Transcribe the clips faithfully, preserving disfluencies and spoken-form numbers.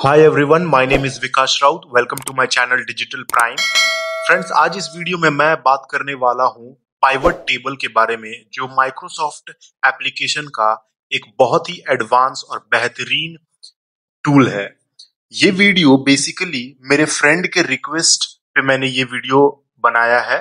Hi everyone, my name is Vikas Raut. Welcome to my channel Digital Prime. Friends, आज इस video में मैं बात करने वाला हूं पाइवट टेबल के बारे में, जो माइक्रोसॉफ्ट एप्लीकेशन का एक बहुत ही एडवांस और बेहतरीन टूल है। ये वीडियो बेसिकली मेरे फ्रेंड के रिक्वेस्ट पे मैंने ये वीडियो बनाया है।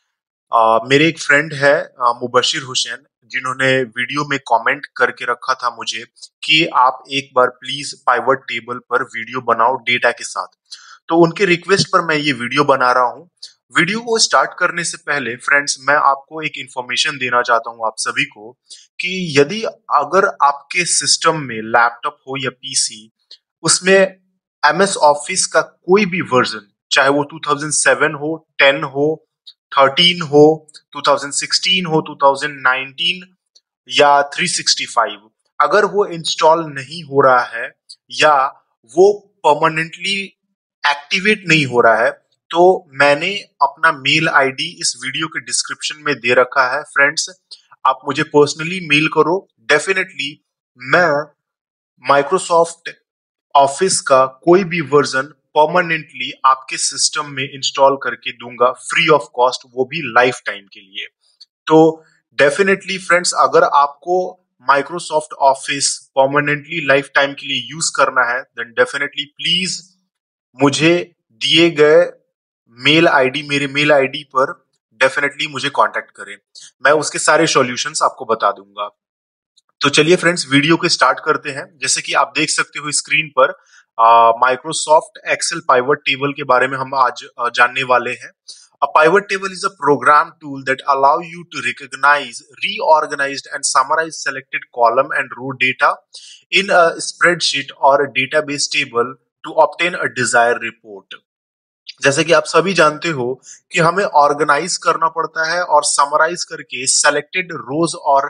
आ, मेरे एक फ्रेंड है आ, मुबशिर हुसैन, जिन्होंने वीडियो में कमेंट करके रखा था मुझे कि आप एक बार प्लीज पाइवट टेबल पर वीडियो बनाओ डेटा के साथ। तो उनके रिक्वेस्ट पर मैं ये वीडियो बना रहा हूँ। वीडियो को स्टार्ट करने से पहले फ्रेंड्स, मैं आपको एक इंफॉर्मेशन देना चाहता हूँ आप सभी को कि यदि अगर आपके सिस्टम में लैपटॉप हो या पीसी, उसमें एमएस ऑफिस का कोई भी वर्जन, चाहे वो टू थाउज़ेंड सेवन हो, टेन हो, थर्टीन हो, टू थाउज़ेंड सिक्सटीन हो, टू थाउज़ेंड नाइनटीन या थ्री सिक्सटी फाइव, अगर वो इंस्टॉल नहीं हो रहा है या वो परमानेंटली एक्टिवेट नहीं हो रहा है, तो मैंने अपना मेल आईडी इस वीडियो के डिस्क्रिप्शन में दे रखा है। फ्रेंड्स, आप मुझे पर्सनली मेल करो, डेफिनेटली मैं माइक्रोसॉफ्ट ऑफिस का कोई भी वर्जन परमानेंटली आपके सिस्टम में इंस्टॉल करके दूंगा फ्री ऑफ कॉस्ट, वो भी लाइफ टाइम के लिए। तो डेफिनेटली फ्रेंड्स, अगर आपको Microsoft Office permanently life time के लिए यूज करना है, देन डेफिनेटली प्लीज मुझे दिए गए मेल आईडी मेरे मेल आईडी पर डेफिनेटली मुझे कांटेक्ट करें, मैं उसके सारे सॉल्यूशंस आपको बता दूंगा। तो चलिए फ्रेंड्स, वीडियो को स्टार्ट करते हैं। जैसे कि आप देख सकते हो स्क्रीन पर, माइक्रोसॉफ्ट एक्सेल पाइवट टेबल के बारे में हम आज uh, जानने वाले हैं। A pivot table is a program tool that allow you to recognize, reorganize and summarize selected column and row data in a spreadsheet or a database table to obtain a desired report। जैसे कि आप सभी जानते हो कि हमें organise करना पड़ता है और समराइज करके सेलेक्टेड रोज और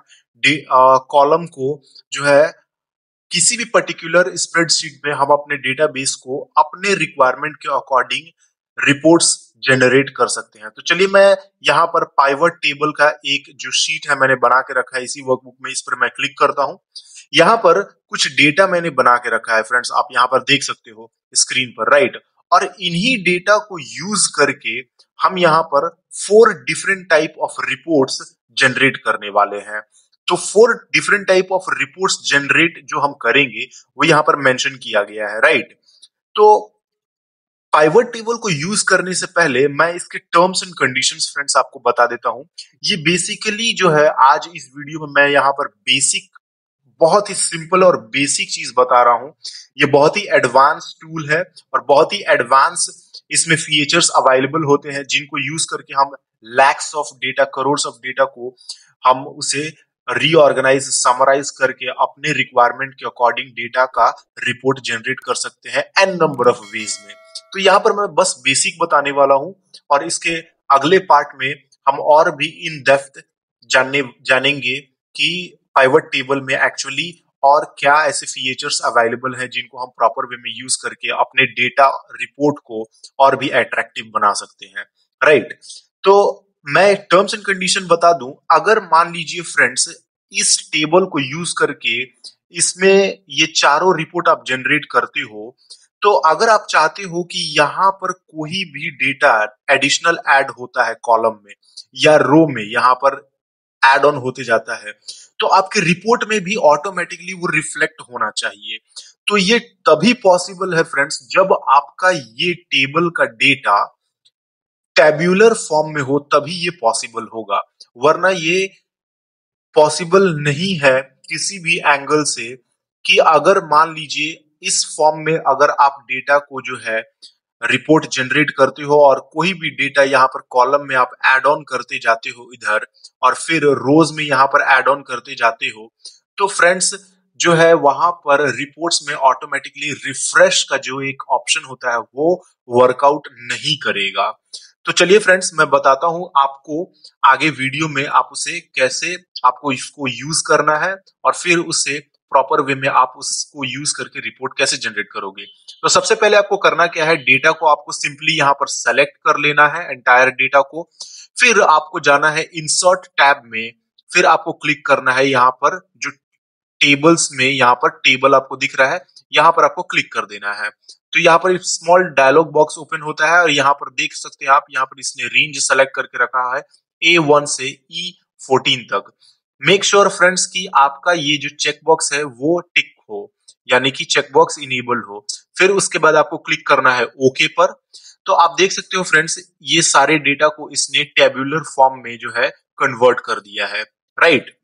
कॉलम को जो है किसी भी पर्टिकुलर स्प्रेडशीट में हम अपने डेटाबेस को अपने रिक्वायरमेंट के अकॉर्डिंग रिपोर्ट्स जनरेट कर सकते हैं। तो चलिए, मैं यहाँ पर पाइवट टेबल का एक जो शीट है मैंने बना के रखा है इसी वर्कबुक में, इस पर मैं क्लिक करता हूँ। यहाँ पर कुछ डेटा मैंने बना के रखा है फ्रेंड्स, आप यहाँ पर देख सकते हो स्क्रीन पर, राइट। और इन्हीं डेटा को यूज करके हम यहाँ पर four different type of reports generate करने वाले हैं। तो four different type of reports generate जो हम करेंगे वो यहाँ पर मेंशन किया गया है, राइट। तो पाइवट टेबल को यूज करने से पहले मैं इसके टर्म्स एंड कंडीशंस फ्रेंड्स आपको बता देता हूं। ये बेसिकली जो है, आज इस वीडियो में मैं यहाँ पर बेसिक, बहुत ही सिंपल और बेसिक चीज बता रहा हूं। ये बहुत ही एडवांस टूल है और बहुत ही एडवांस इसमें फीचर्स अवेलेबल होते हैं, जिनको यूज करके हम lakhs of data, crore of data को हम उसे रीऑर्गेनाइज, समराइज करके अपने रिक्वायरमेंट के अकॉर्डिंग डेटा का रिपोर्ट जनरेट कर सकते हैं एन नंबर ऑफ वेज में। तो यहाँ पर मैं बस बेसिक बताने वाला हूं और इसके अगले पार्ट में हम और भी इन डेप्थ जानने जानेंगे कि पाइवट टेबल में एक्चुअली और क्या ऐसे फीचर्स अवेलेबल हैं जिनको हम प्रॉपर वे में यूज करके अपने डेटा रिपोर्ट को और भी अट्रैक्टिव बना सकते हैं, राइट। तो मैं टर्म्स एंड कंडीशन बता दूं। अगर मान लीजिए फ्रेंड्स, इस टेबल को यूज करके इसमें ये चारों रिपोर्ट आप जनरेट करते हो, तो अगर आप चाहते हो कि यहाँ पर कोई भी डेटा एडिशनल ऐड होता है कॉलम में या रो में, यहाँ पर ऐड ऑन होते जाता है, तो आपके रिपोर्ट में भी ऑटोमेटिकली वो रिफ्लेक्ट होना चाहिए। तो ये तभी पॉसिबल है फ्रेंड्स, जब आपका ये टेबल का डेटा टैब्यूलर फॉर्म में हो, तभी ये पॉसिबल होगा, वरना ये पॉसिबल नहीं है किसी भी एंगल से। कि अगर मान लीजिए इस फॉर्म में अगर आप डेटा को जो है रिपोर्ट जनरेट करते हो और कोई भी डेटा यहाँ पर कॉलम में आप ऐड ऑन करते जाते हो इधर, और फिर रोज में यहाँ पर ऐड ऑन करते जाते हो, तो फ्रेंड्स जो है वहां पर रिपोर्ट्स में ऑटोमेटिकली रिफ्रेश का जो एक ऑप्शन होता है वो वर्कआउट नहीं करेगा। तो चलिए फ्रेंड्स, मैं बताता हूं आपको आगे वीडियो में आप उसे कैसे, आपको इसको यूज करना है और फिर उससे प्रॉपर वे में आप उसको यूज करके रिपोर्ट कैसे जनरेट करोगे। तो सबसे पहले आपको करना क्या है, डेटा को आपको सिंपली यहाँ पर सेलेक्ट कर लेना है, एंटायर डेटा को। फिर आपको जाना है इंसर्ट टैब में, फिर आपको क्लिक करना है यहाँ पर जो टेबल्स में, यहाँ पर टेबल आपको दिख रहा है, यहाँ पर आपको क्लिक कर देना है। तो यहाँ पर एक स्मॉल डायलॉग बॉक्स ओपन होता है और यहाँ पर देख सकते हैं आप, यहाँ पर इसने रेंज सेलेक्ट करके रखा है ए वन से ई फोर्टीन तक। मेक श्योर फ्रेंड्स कि आपका ये जो चेक बॉक्स है वो टिक हो, यानी कि चेक बॉक्स इनेबल हो। फिर उसके बाद आपको क्लिक करना है ओके पर। तो आप देख सकते हो फ्रेंड्स, ये सारे डेटा को इसने टेबुलर फॉर्म में जो है कन्वर्ट कर दिया है, राइट।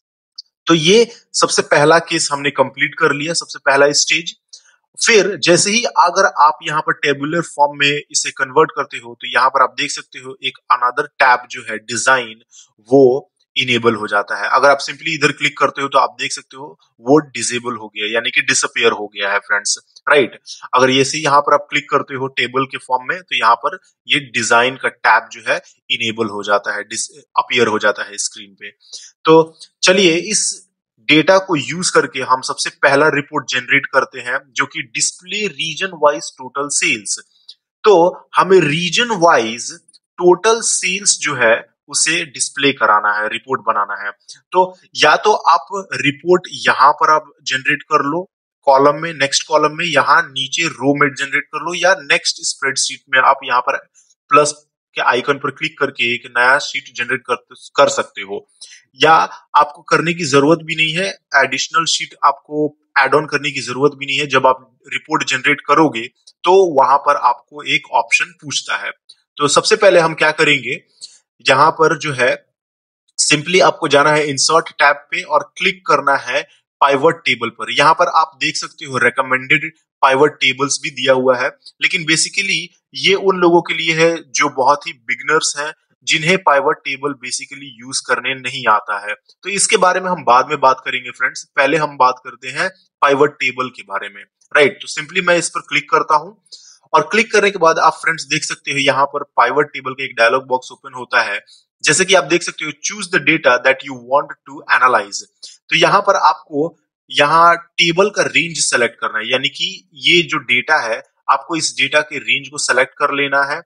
तो ये सबसे पहला केस हमने कंप्लीट कर लिया, सबसे पहला स्टेज। फिर जैसे ही अगर आप यहाँ पर टेबुलर फॉर्म में इसे कन्वर्ट करते हो तो यहाँ पर आप देख सकते हो एक अनदर टैब जो है डिजाइन, वो इनेबल हो जाता है। अगर आप सिंपली इधर क्लिक करते हो तो आप देख सकते हो वो डिसेबल हो गया, यानी कि डिसअपियर हो गया है फ्रेंड्स, राइट। अगर ये से यहाँ पर आप क्लिक करते हो टेबल के फॉर्म में तो यहाँ पर ये डिजाइन का टैब जो है इनेबल हो जाता है, अपीयर हो जाता है स्क्रीन पे। तो चलिए इस डेटा को यूज करके हम सबसे पहला रिपोर्ट जनरेट करते हैं, जो कि display region wise total sales. तो हमें रीजन वाइज टोटल सेल्स जो है उसे डिस्प्ले कराना है, रिपोर्ट बनाना है। तो या तो आप रिपोर्ट यहां पर आप जनरेट कर लो कॉलम में, नेक्स्ट कॉलम में, यहाँ नीचे रो में जनरेट कर लो, या नेक्स्ट स्प्रेडशीट में आप यहाँ पर प्लस के आइकन पर क्लिक करके एक नया शीट जनरेट कर, कर सकते हो। या आपको करने की जरूरत भी नहीं है, एडिशनल शीट आपको एड ऑन करने की जरूरत भी नहीं है। जब आप रिपोर्ट जनरेट करोगे तो वहां पर आपको एक ऑप्शन पूछता है। तो सबसे पहले हम क्या करेंगे, यहाँ पर जो है सिंपली आपको जाना है इंसर्ट टैब पे और क्लिक करना है पाइवट टेबल पर। यहाँ पर आप देख सकते हो रेकमेंडेड पाइवट टेबल्स भी दिया हुआ है, लेकिन बेसिकली ये उन लोगों के लिए है जो बहुत ही बिगनर्स हैं, जिन्हें पाइवट टेबल बेसिकली यूज करने नहीं आता है। तो इसके बारे में हम बाद में बात करेंगे फ्रेंड्स, पहले हम बात करते हैं पाइवट टेबल के बारे में, राइट। तो सिंपली मैं इस पर क्लिक करता हूं और क्लिक करने के बाद आप फ्रेंड्स देख सकते हो यहाँ पर पाइवट टेबल का एक डायलॉग बॉक्स ओपन होता है। जैसे कि आप देख सकते हो choose the data that you want to analyse. तो यहाँ पर आपको यहाँ टेबल का रेंज सेलेक्ट करना है, यानी कि ये जो डेटा है आपको इस डेटा के रेंज को सेलेक्ट कर लेना है।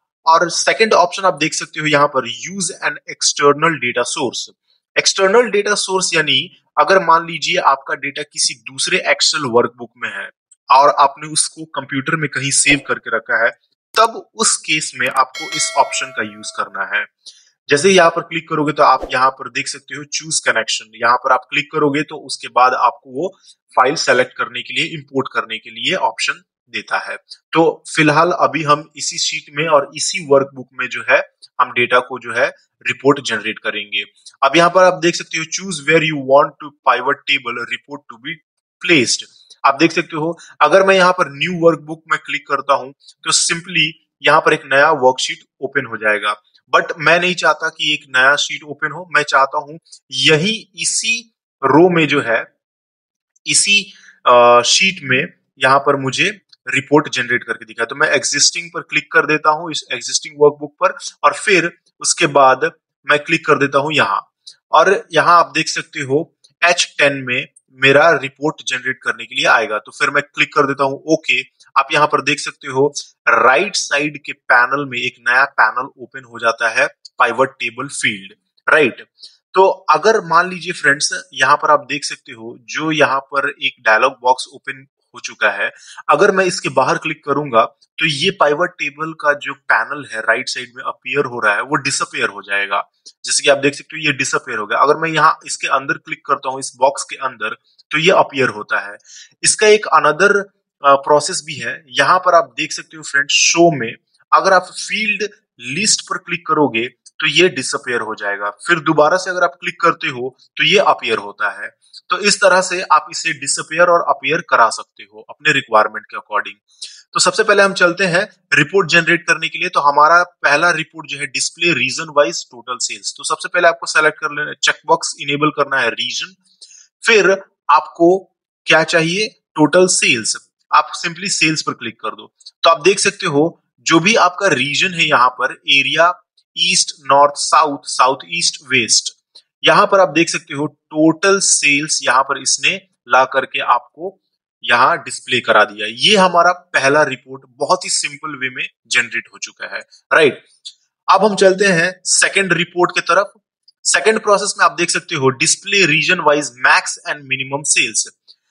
और सेकंड ऑप्शन आप देख सकते हो यहाँ पर use an external data source. External data source यानी अगर मान लीजिए आपका डेटा किसी दूसरे एक्सेल वर्कबुक में है और आपने उसको कंप्यूटर में कहीं सेव करके रखा है, तब उस केस में आपको इस ऑप्शन का यूज करना है। जैसे यहाँ पर क्लिक करोगे तो आप यहाँ पर देख सकते हो चूज कनेक्शन, यहाँ पर आप क्लिक करोगे तो उसके बाद आपको वो फाइल सेलेक्ट करने के लिए, इंपोर्ट करने के लिए ऑप्शन देता है। तो फिलहाल अभी हम इसी शीट में और इसी वर्कबुक में जो है हम डेटा को जो है रिपोर्ट जनरेट करेंगे। अब यहाँ पर आप देख सकते हो choose where you want to pivot table report to be placed. आप देख सकते हो अगर मैं यहाँ पर न्यू वर्कबुक में क्लिक करता हूं तो सिंपली यहाँ पर एक नया वर्कशीट ओपन हो जाएगा। बट मैं नहीं चाहता कि एक नया शीट ओपन हो, मैं चाहता हूं यही इसी रो में जो है, इसी शीट में यहाँ पर मुझे रिपोर्ट जनरेट करके दिखा। तो मैं एग्जिस्टिंग पर क्लिक कर देता हूं, इस एग्जिस्टिंग वर्कबुक पर, और फिर उसके बाद मैं क्लिक कर देता हूं यहाँ। और यहाँ आप देख सकते हो एच टेन में मेरा रिपोर्ट जनरेट करने के लिए आएगा। तो फिर मैं क्लिक कर देता हूं ओके। आप यहाँ पर देख सकते हो राइट साइड के पैनल में एक नया पैनल ओपन हो जाता है, पाइवट टेबल फील्ड, राइट। तो अगर मान लीजिए फ्रेंड्स यहाँ पर आप देख सकते हो जो यहाँ पर एक डायलॉग बॉक्स ओपन हो चुका है, अगर मैं इसके बाहर क्लिक करूंगा तो ये पाइवट टेबल का जो पैनल है राइट साइड में अपीयर हो रहा है वो डिसअपियर हो जाएगा। जैसे कि आप देख सकते हो ये डिसअपियर हो गया। अगर मैं यहाँ इसके अंदर क्लिक करता हूँ, इस बॉक्स के अंदर, तो ये अपीयर होता है। इसका एक अनदर प्रोसेस भी है, यहाँ पर आप देख सकते हो फ्रेंड्स शो में अगर आप फील्ड लिस्ट पर क्लिक करोगे तो ये डिसअपियर हो जाएगा, फिर दोबारा से अगर आप क्लिक करते हो तो ये अपीयर होता है। तो इस तरह से आप इसे डिसअपियर और अपीयर करा सकते हो अपने रिक्वायरमेंट के अकॉर्डिंग। तो सबसे पहले हम चलते हैं रिपोर्ट जनरेट करने के लिए। तो हमारा पहला रिपोर्ट जो है display region wise total sales. तो सबसे पहले आपको सेलेक्ट कर लेना, चेकबॉक्स इनेबल करना है रीजन। फिर आपको क्या चाहिए, टोटल सेल्स। आप सिंपली सेल्स पर क्लिक कर दो। तो आप देख सकते हो जो भी आपका रीजन है यहाँ पर area, east, north, south, south east, west, यहां पर आप देख सकते हो टोटल सेल्स यहां पर इसने ला करके आपको यहां डिस्प्ले करा दिया। ये हमारा पहला रिपोर्ट बहुत ही सिंपल वे में जनरेट हो चुका है, राइट। अब हम चलते हैं सेकंड रिपोर्ट की तरफ। सेकंड प्रोसेस में आप देख सकते हो display region wise max and minimum sales.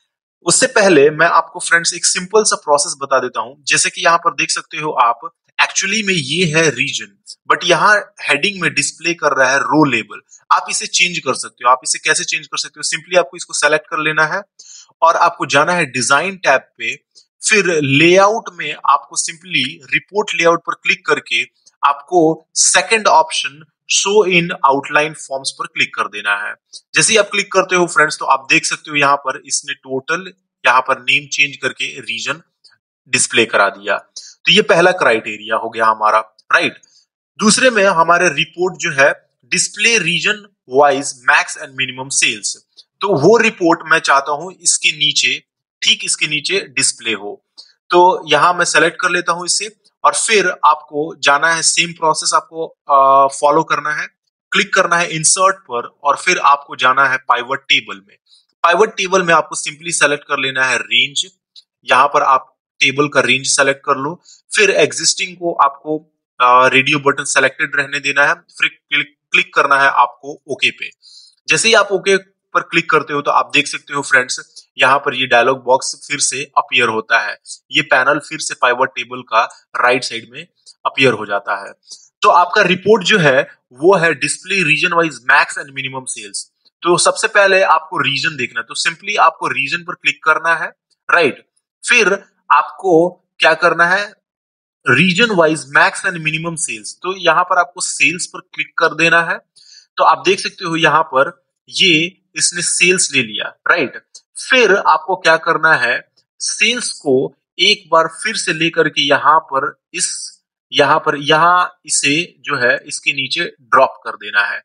उससे पहले मैं आपको फ्रेंड्स एक सिंपल सा प्रोसेस बता देता हूं। जैसे कि यहाँ पर देख सकते हो आप, एक्चुअली में ये है रीजन, बट यहाँ हेडिंग में डिस्प्ले कर रहा है रो लेबल। आप इसे चेंज कर सकते हो। आप इसे कैसे चेंज कर सकते हो? सिंपली आपको इसको सेलेक्ट कर लेना है और आपको जाना है डिजाइन टैब पे, फिर लेआउट में आपको सिंपली रिपोर्ट लेआउट पर क्लिक करके आपको second option show in outline forms पर क्लिक कर देना है। जैसे ही आप क्लिक करते हो फ्रेंड्स, तो आप देख सकते हो यहाँ पर इसने टोटल यहाँ पर नेम चेंज करके रीजन डिस्प्ले करा दिया। तो ये पहला क्राइटेरिया हो गया हमारा, राइट। दूसरे में हमारे रिपोर्ट जो है display region wise max and minimum sales, तो वो रिपोर्ट मैं चाहता हूं इसके नीचे, ठीक इसके नीचे डिस्प्ले हो। तो यहां मैं सेलेक्ट कर लेता हूं इसे और फिर आपको जाना है, सेम प्रोसेस आपको फॉलो करना है। क्लिक करना है इंसर्ट पर और फिर आपको जाना है पाइवट टेबल में। पाइवट टेबल में आपको सिंपली सेलेक्ट कर लेना है रेंज। यहां पर आप टेबल का रेंज सेलेक्ट कर लो, फिर एग्जिस्टिंग को आपको रेडियो बटन सेलेक्टेड रहने देना है, फिर क्लिक क्लिक करना है आपको ओके पे। जैसे ही आप ओके पर क्लिक करते हो तो आप देख सकते हो फ्रेंड्स, यहाँ पर ये डायलॉग बॉक्स फिर से अपीयर होता है। ये पैनल फिर से पाइवट टेबल का राइट साइड में अपीयर हो जाता है। तो आपका रिपोर्ट जो है वो है display region wise max and minimum sales. तो सबसे पहले आपको रीजन देखना है, तो सिंपली आपको रीजन पर क्लिक करना है, राइट। फिर आपको क्या करना है, region wise max and minimum sales, तो यहां पर आपको सेल्स पर क्लिक कर देना है। तो आप देख सकते हो यहां पर ये इसने सेल्स ले लिया, राइट। फिर आपको क्या करना है, सेल्स को एक बार फिर से लेकर के यहां पर इस यहां पर यहां इसे जो है इसके नीचे ड्रॉप कर देना है,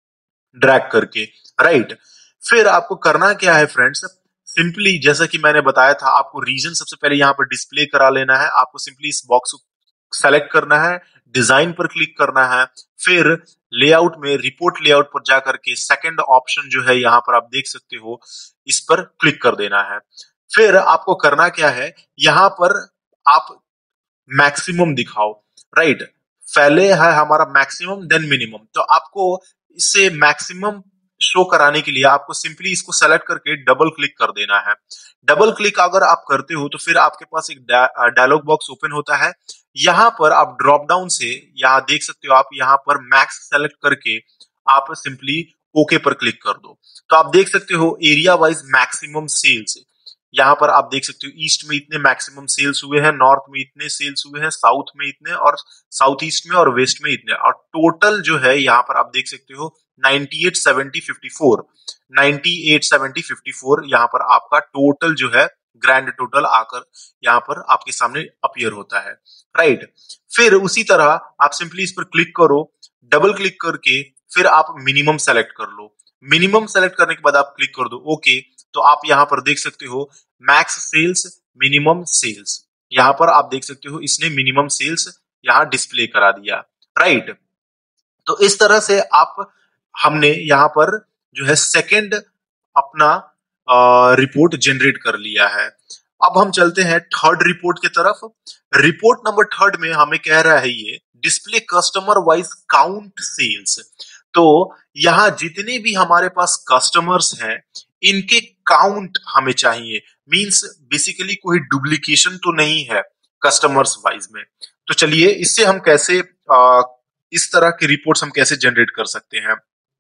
ड्रैग करके, राइट। फिर आपको करना क्या है फ्रेंड्स, सिंपली जैसा कि मैंने बताया था, आपको रीजन सबसे पहले यहां पर डिस्प्ले करा लेना है। आपको सिंपली इस बॉक्स को सेलेक्ट करना है, डिजाइन पर क्लिक करना है, फिर लेआउट में रिपोर्ट लेआउट पर जाकर के सेकंड ऑप्शन जो है यहाँ पर आप देख सकते हो, इस पर क्लिक कर देना है। फिर आपको करना क्या है, यहाँ पर आप मैक्सिमम दिखाओ, राइट। पहले है हमारा मैक्सिमम देन मिनिमम, तो आपको इसे मैक्सिमम शो कराने के लिए आपको सिंपली इसको सेलेक्ट करके डबल क्लिक कर देना है। डबल क्लिक अगर आप करते हो तो फिर आपके पास एक डायलॉग बॉक्स ओपन होता है। यहां पर आप ड्रॉप डाउन से यहां देख सकते हो, आप यहां पर मैक्स सेलेक्ट करके आप सिंपली ओके पर क्लिक कर दो। तो आप देख सकते हो एरिया वाइज मैक्सिमम सेल्स, यहाँ पर आप देख सकते हो ईस्ट में इतने मैक्सिमम सेल्स हुए हैं, नॉर्थ में इतने सेल्स हुए हैं, साउथ में इतने, और साउथ ईस्ट में और वेस्ट में इतने, और टोटल जो है यहाँ पर आप देख सकते हो ninety eight seventy fifty four, ninety eight seventy fifty four यहाँ पर आपका टोटल जो है ग्रैंड टोटल आकर यहाँ पर आपके सामने अपीयर होता है, राइट। फिर उसी तरह आप सिंपली इस पर क्लिक करो, डबल क्लिक करके फिर आप मिनिमम सेलेक्ट कर लो। मिनिमम सेलेक्ट करने के बाद आप क्लिक कर दो ओके। तो आप यहाँ पर देख सकते हो मैक्स सेल्स, मिनिमम सेल्स, यहाँ पर आप देख सकते हो इसने मिनिमम सेल्स यहाँ डिस्प्ले करा दिया, राइट। तो इस तरह से आप हमने यहाँ पर जो है सेकंड अपना रिपोर्ट जनरेट कर लिया है। अब हम चलते हैं थर्ड रिपोर्ट की तरफ। रिपोर्ट नंबर थर्ड में हमें कह रहा है ये display customer wise count sales. तो यहाँ जितने भी हमारे पास कस्टमर्स हैं इनके काउंट हमें चाहिए, मींस बेसिकली कोई डुप्लीकेशन तो नहीं है कस्टमर्स वाइज में। तो चलिए इससे हम कैसे आ, इस तरह की रिपोर्ट्स हम कैसे जनरेट कर सकते हैं।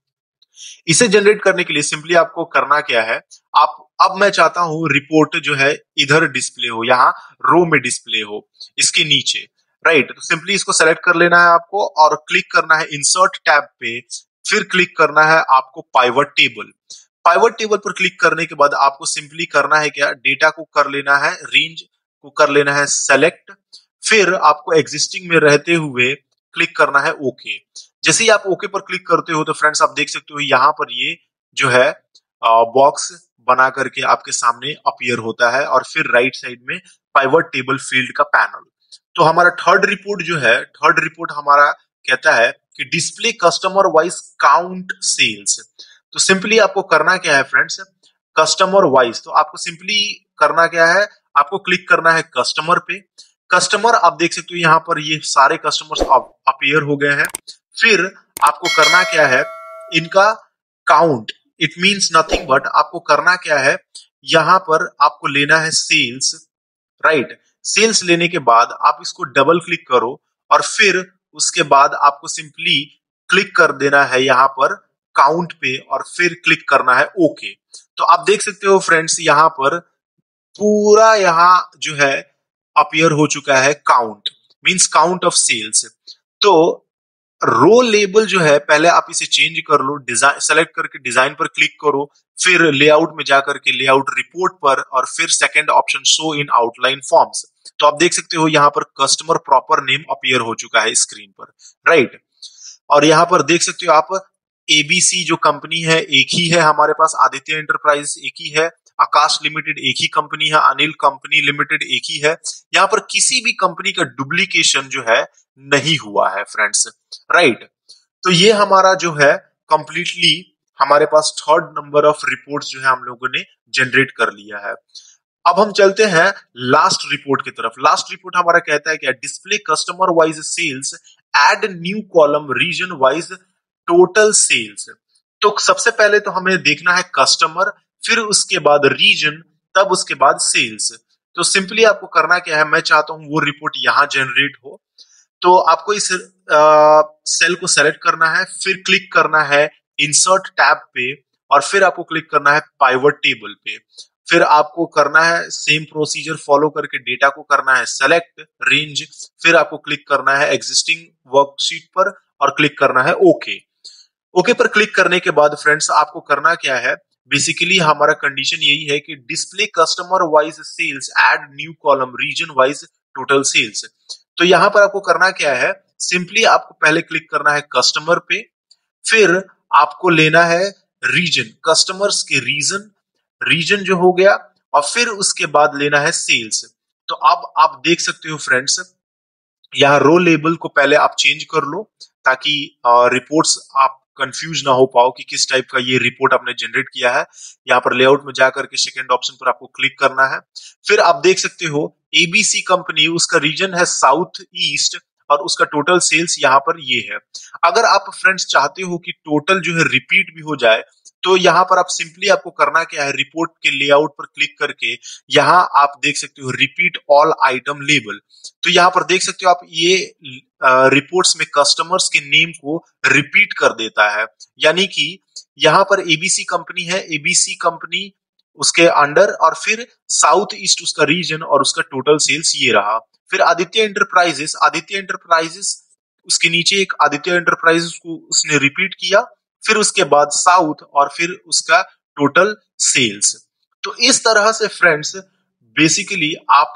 इसे जनरेट करने के लिए सिंपली आपको करना क्या है, आप अब मैं चाहता हूं रिपोर्ट जो है इधर डिस्प्ले हो, यहाँ रो में डिस्प्ले हो इसके नीचे, राइट। तो सिंपली इसको सेलेक्ट कर लेना है आपको और क्लिक करना है इंसर्ट टैब पे, फिर क्लिक करना है आपको पाइवट टेबल। पाइवट टेबल पर क्लिक करने के बाद आपको सिंपली करना है क्या, डेटा को कर लेना है, रेंज को कर लेना है सेलेक्ट, फिर आपको एग्जिस्टिंग में रहते हुए क्लिक करना है ओके। जैसे ही आप ओके पर क्लिक करते हो तो फ्रेंड्स आप देख सकते हो यहाँ पर ये जो है बॉक्स बना करके आपके सामने अपीयर होता है और फिर राइट साइड में पाइवट टेबल फील्ड का पैनल। तो हमारा थर्ड रिपोर्ट जो है, थर्ड रिपोर्ट हमारा कहता है कि display customer wise count sales. तो सिंपली आपको करना क्या है फ्रेंड्स, कस्टमर वाइज, तो आपको सिंपली करना क्या है, आपको क्लिक करना है कस्टमर पे। कस्टमर आप देख सकते हो यहाँ पर ये सारे कस्टमर्स अपीयर हो गए हैं। फिर आपको करना क्या है, इनका count, it means nothing but आपको करना क्या है, यहाँ पर आपको लेना है सेल्स, राइट। सेल्स लेने के बाद आप इसको डबल क्लिक करो और फिर उसके बाद आपको सिंपली क्लिक कर देना है यहाँ पर काउंट पे और फिर क्लिक करना है ओके। तो आप देख सकते हो फ्रेंड्स, यहाँ पर पूरा यहाँ जो है अपीयर हो चुका है count, means count of sales. तो रो लेबल जो है पहले आप इसे चेंज कर लो, डिजाइन सेलेक्ट करके डिजाइन पर क्लिक करो, फिर लेआउट में जाकर के लेआउट रिपोर्ट पर और फिर second option show in outline forms. तो आप देख सकते हो यहाँ पर कस्टमर प्रॉपर नेम अपीयर हो चुका है स्क्रीन पर, राइट। और यहाँ पर देख सकते हो आप एबीसी जो कंपनी है एक ही है हमारे पास, आदित्य एंटरप्राइज एक ही है, आकाश लिमिटेड एक ही कंपनी है, अनिल कंपनी लिमिटेड एक ही है। यहाँ पर किसी भी कंपनी का डुप्लीकेशन जो है नहीं हुआ है फ्रेंड्स, राइट। तो ये हमारा जो है कंप्लीटली हमारे पास थर्ड नंबर ऑफ रिपोर्ट्स जो है हम लोगों ने जनरेट कर लिया है। अब हम चलते हैं लास्ट रिपोर्ट की तरफ। लास्ट रिपोर्ट हमारा कहता है क्या, display customer wise sales, add new column region wise total sales. तो सबसे पहले तो हमें देखना है कस्टमर, फिर उसके बाद रीजन, तब उसके बाद सेल्स। तो सिंपली आपको करना क्या है, मैं चाहता हूं वो रिपोर्ट यहां जनरेट हो। तो आपको इस आ, सेल को सेलेक्ट करना है, फिर क्लिक करना है इंसर्ट टैब पे और फिर आपको क्लिक करना है पाइवट टेबल पे। फिर आपको करना है सेम प्रोसीजर फॉलो करके डेटा को करना है सेलेक्ट रेंज, फिर आपको क्लिक करना है एग्जिस्टिंग वर्कशीट पर और क्लिक करना है ओके। ओके पर क्लिक करने के बाद फ्रेंड्स आपको करना क्या है, बेसिकली हमारा कंडीशन यही है कि display customer wise sales, add new column region wise total sales. तो यहां पर आपको करना क्या है, सिंपली आपको पहले क्लिक करना है कस्टमर पे, फिर आपको लेना है रीजन, कस्टमर्स के रीजन, रीजन जो हो गया, और फिर उसके बाद लेना है सेल्स। तो अब आप देख सकते हो फ्रेंड्स, यहाँ रो लेबल को पहले आप चेंज कर लो ताकि रिपोर्ट्स आप कंफ्यूज ना हो पाओ कि किस टाइप का ये रिपोर्ट आपने जनरेट किया है। यहाँ पर लेआउट में जाकर के सेकंड ऑप्शन पर आपको क्लिक करना है। फिर आप देख सकते हो एबीसी कंपनी, उसका रीजन है साउथ ईस्ट और उसका टोटल सेल्स यहाँ पर ये है। अगर आप फ्रेंड्स चाहते हो कि टोटल जो है रिपीट भी हो जाए, तो यहाँ पर आप सिंपली आपको करना क्या है, रिपोर्ट के लेआउट पर क्लिक करके यहाँ आप देख सकते हो रिपीट ऑल आइटम लेबल। तो यहाँ पर देख सकते हो आप ये रिपोर्ट्स में कस्टमर्स के नेम को रिपीट कर देता है, यानी कि यहाँ पर एबीसी कंपनी है, एबीसी कंपनी उसके अंडर और फिर साउथ ईस्ट उसका रीजन और उसका टोटल सेल्स ये रहा। फिर आदित्य एंटरप्राइजेस, आदित्य एंटरप्राइजेस उसके नीचे एक आदित्य एंटरप्राइजेस को उसने रिपीट किया, फिर उसके बाद साउथ और फिर उसका टोटल सेल्स। तो इस तरह से फ्रेंड्स बेसिकली आप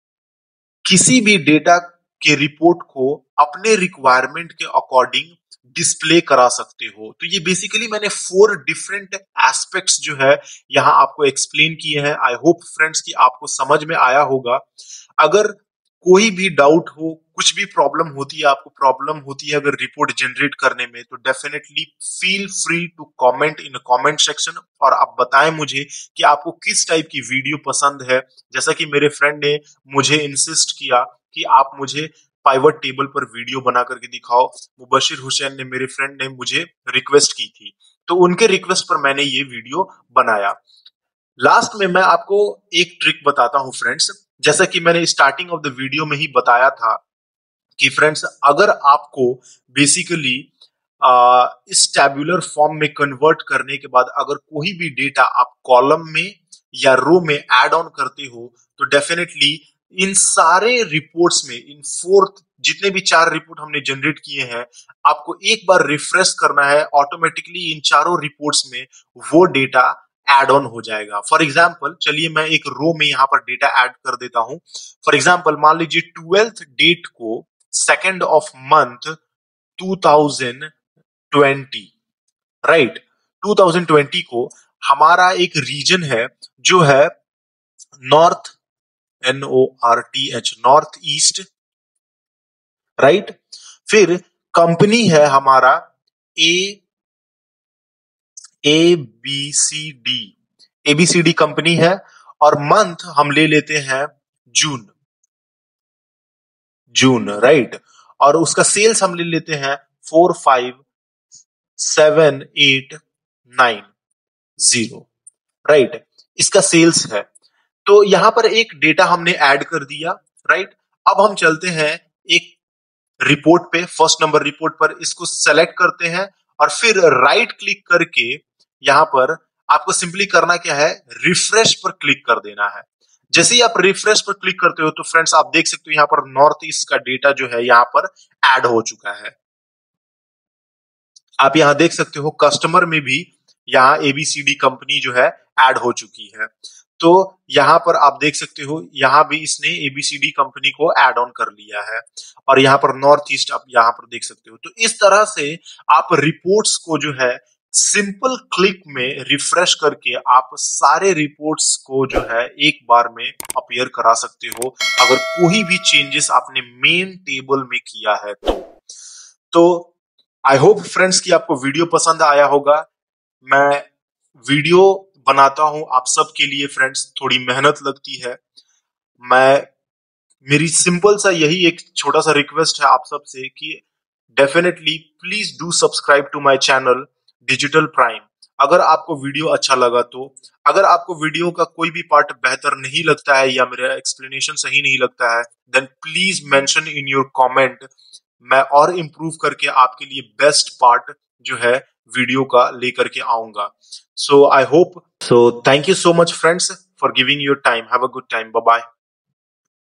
किसी भी डेटा के रिपोर्ट को अपने रिक्वायरमेंट के अकॉर्डिंग डिस्प्ले करा सकते हो। तो ये बेसिकली मैंने फोर डिफरेंट एस्पेक्ट्स जो है यहाँ आपको एक्सप्लेन किए हैं। आई होप फ्रेंड्स कि आपको समझ में आया होगा। अगर कोई भी डाउट हो, कुछ भी प्रॉब्लम होती है, आपको प्रॉब्लम होती है अगर रिपोर्ट जनरेट करने में, तो definitely feel free to comment in comment section और आप बताएं मुझे कि आपको किस टाइप की वीडियो पसंद है। जैसा कि मेरे फ्रेंड ने मुझे इंसिस्ट किया कि आप मुझे पाइवट टेबल पर वीडियो बना करके दिखाओ, मुबशिर हुसैन ने, मेरे फ्रेंड ने मुझे रिक्वेस्ट की थी, तो उनके रिक्वेस्ट पर मैंने ये वीडियो बनाया। लास्ट में मैं आपको एक ट्रिक बताता हूं फ्रेंड्स, जैसा कि मैंने स्टार्टिंग ऑफ द वीडियो में ही बताया था कि फ्रेंड्स अगर आपको बेसिकली इस टैब्यूलर फॉर्म में कन्वर्ट करने के बाद अगर कोई भी डेटा आप कॉलम में या रो में ऐड ऑन करते हो, तो डेफिनेटली इन सारे रिपोर्ट्स में, इन फोर्थ जितने भी चार रिपोर्ट हमने जनरेट किए हैं, आपको एक बार रिफ्रेश करना है, ऑटोमेटिकली इन चारों रिपोर्ट्स में वो डेटा एड ऑन हो जाएगा। फॉर एग्जाम्पल चलिए मैं एक रो में यहां पर डेटा ऐड कर देता हूं। फॉर एग्जाम्पल मान लीजिए ट्वेल्थ डेट को second of month two thousand twenty, right, two thousand twenty को हमारा एक रीजन है जो है north, N O R T H, north east, right. फिर कंपनी है हमारा A A B C D, ABCD company है, और मंथ हम ले लेते हैं जून, जून, राइट। और उसका सेल्स हम ले लेते हैं four five seven eight nine zero, right. इसका सेल्स है। तो यहां पर एक डेटा हमने ऐड कर दिया, राइट। अब हम चलते हैं एक रिपोर्ट पे, फर्स्ट नंबर रिपोर्ट पर, इसको सेलेक्ट करते हैं और फिर राइट क्लिक करके यहां पर आपको सिंपली करना क्या है, रिफ्रेश पर क्लिक कर देना है। जैसे ही आप रिफ्रेश पर क्लिक करते हो तो फ्रेंड्स आप देख सकते हो यहां पर नॉर्थ ईस्ट का डेटा जो है यहां पर ऐड हो चुका है। आप यहां देख सकते हो कस्टमर में भी यहाँ एबीसीडी कंपनी जो है ऐड हो चुकी है। तो यहां पर आप देख सकते हो यहां भी इसने एबीसीडी कंपनी को ऐड ऑन कर लिया है और यहां पर नॉर्थ ईस्ट आप यहां पर देख सकते हो। तो इस तरह से आप रिपोर्ट्स को जो है सिंपल क्लिक में रिफ्रेश करके आप सारे रिपोर्ट्स को जो है एक बार में अपीयर करा सकते हो, अगर कोई भी चेंजेस आपने मेन टेबल में किया है तो। तो आई होप फ्रेंड्स कि आपको वीडियो पसंद आया होगा। मैं वीडियो बनाता हूं आप सबके लिए फ्रेंड्स, थोड़ी मेहनत लगती है। मैं मेरी सिंपल सा यही एक छोटा सा रिक्वेस्ट है आप सबसे कि definitely please do subscribe to my channel Digital Prime. अगर आपको वीडियो अच्छा लगा तो, अगर आपको वीडियो का कोई भी पार्ट बेहतर नहीं लगता है या मेरा एक्सप्लेनेशन सही नहीं लगता है, then please mention in your comment. मैं और इम्प्रूव करके आपके लिए बेस्ट पार्ट जो है वीडियो का लेकर के आऊंगा। So I hope, so thank you so much friends for giving your time. Have a good time. Bye bye.